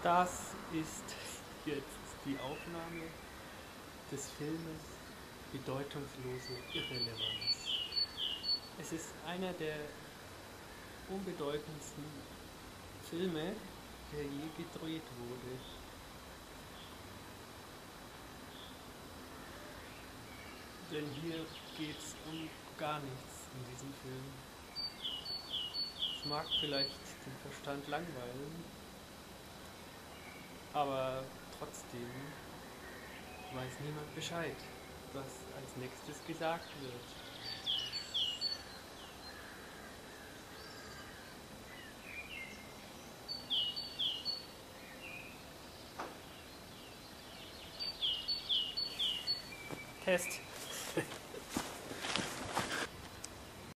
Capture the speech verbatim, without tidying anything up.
Das ist jetzt die Aufnahme des Filmes Bedeutungslose Irrelevanz. Es ist einer der unbedeutendsten Filme, der je gedreht wurde. Denn hier geht es um gar nichts in diesem Film. Es mag vielleicht den Verstand langweilen, aber trotzdem weiß niemand Bescheid, was als nächstes gesagt wird. Test.